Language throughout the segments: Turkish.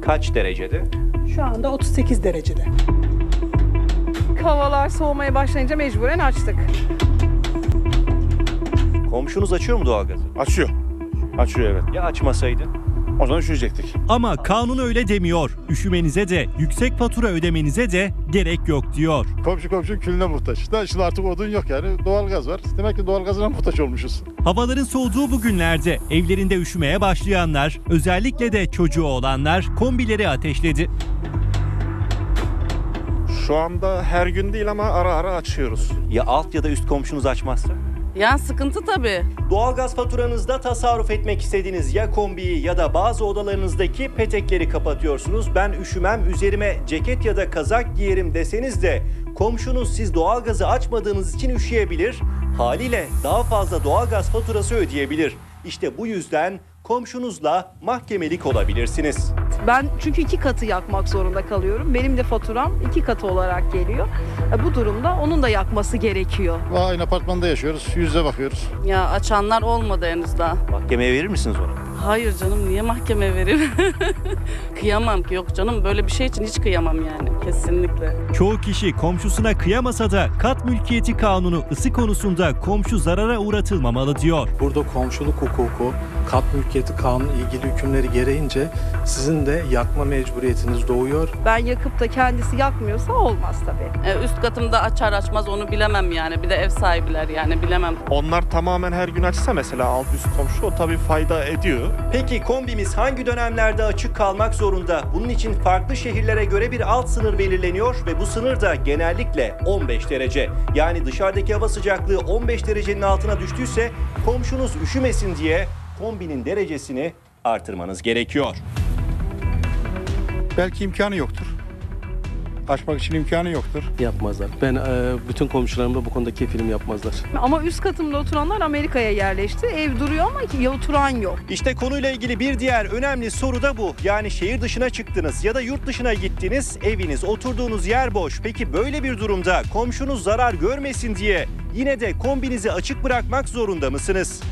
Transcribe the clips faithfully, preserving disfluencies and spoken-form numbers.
kaç derecede? Şu anda otuz sekiz derecede. Havalar soğumaya başlayınca mecburen açtık. Komşunuz açıyor mu doğalgazı? Açıyor. Açıyor evet. Ya açmasaydı? O zaman üşüyecektik. Ama kanun öyle demiyor. Üşümenize de, yüksek fatura ödemenize de gerek yok diyor. Komşu komşu külüne muhtaç. Da şimdi artık odun yok yani. Doğalgaz var. Demek ki doğalgazına muhtaç olmuşuz. Havaların soğuduğu bu günlerde evlerinde üşümeye başlayanlar, özellikle de çocuğu olanlar kombileri ateşledi. Şu anda her gün değil ama ara ara açıyoruz. Ya alt ya da üst komşunuz açmazsa? Yani sıkıntı tabii. Doğalgaz faturanızda tasarruf etmek istediğiniz ya kombiyi ya da bazı odalarınızdaki petekleri kapatıyorsunuz. Ben üşümem, üzerime ceket ya da kazak giyerim deseniz de komşunuz siz doğalgazı açmadığınız için üşüyebilir. Haliyle daha fazla doğalgaz faturası ödeyebilir. İşte bu yüzden komşunuzla mahkemelik olabilirsiniz. Ben çünkü iki katı yakmak zorunda kalıyorum. Benim de faturam iki katı olarak geliyor. E, bu durumda onun da yakması gerekiyor. Aynı apartmanda yaşıyoruz. Yüze bakıyoruz. Ya açanlar olmadı henüz daha. Mahkemeye verir misiniz onu? Hayır canım, niye mahkeme vereyim? Kıyamam ki, yok canım, böyle bir şey için hiç kıyamam yani, kesinlikle. Çoğu kişi komşusuna kıyamasa da kat mülkiyeti kanunu ısı konusunda komşu zarara uğratılmamalı diyor. Burada komşuluk hukuku, kat mülkiyeti kanunu ilgili hükümleri gereğince sizin de yakma mecburiyetiniz doğuyor. Ben yakıp da kendisi yakmıyorsa olmaz tabii. E, üst katımda açar açmaz onu bilemem yani. Bir de ev sahibiler yani, bilemem. Onlar tamamen her gün açsa mesela alt üst komşu o tabii fayda ediyor. Peki kombimiz hangi dönemlerde açık kalmak zorunda? Bunun için farklı şehirlere göre bir alt sınır belirleniyor ve bu sınır da genellikle on beş derece. Yani dışarıdaki hava sıcaklığı on beş derecenin altına düştüyse komşunuz üşümesin diye kombinin derecesini artırmanız gerekiyor. Belki imkanı yoktur. Açmak için imkanı yoktur. Yapmazlar. Ben e, bütün komşularımda bu konuda kefilim yapmazlar. Ama üst katımda oturanlar Amerika'ya yerleşti. Ev duruyor ama ya oturan yok. İşte konuyla ilgili bir diğer önemli soru da bu. Yani şehir dışına çıktınız ya da yurt dışına gittiniz, eviniz, oturduğunuz yer boş. Peki böyle bir durumda komşunuz zarar görmesin diye yine de kombinizi açık bırakmak zorunda mısınız?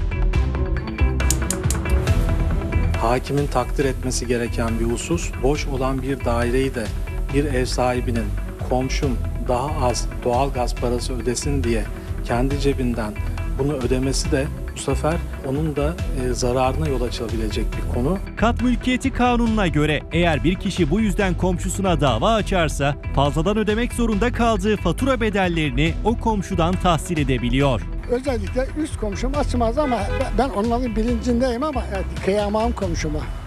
Hakimin takdir etmesi gereken bir husus, boş olan bir daireyi de bir ev sahibinin komşum daha az doğal gaz parası ödesin diye kendi cebinden bunu ödemesi de bu sefer onun da e, zararına yol açabilecek bir konu. Kat mülkiyeti kanununa göre eğer bir kişi bu yüzden komşusuna dava açarsa fazladan ödemek zorunda kaldığı fatura bedellerini o komşudan tahsil edebiliyor. Özellikle üst komşum açmaz ama ben onların bilincindeyim ama kıyamam komşuma.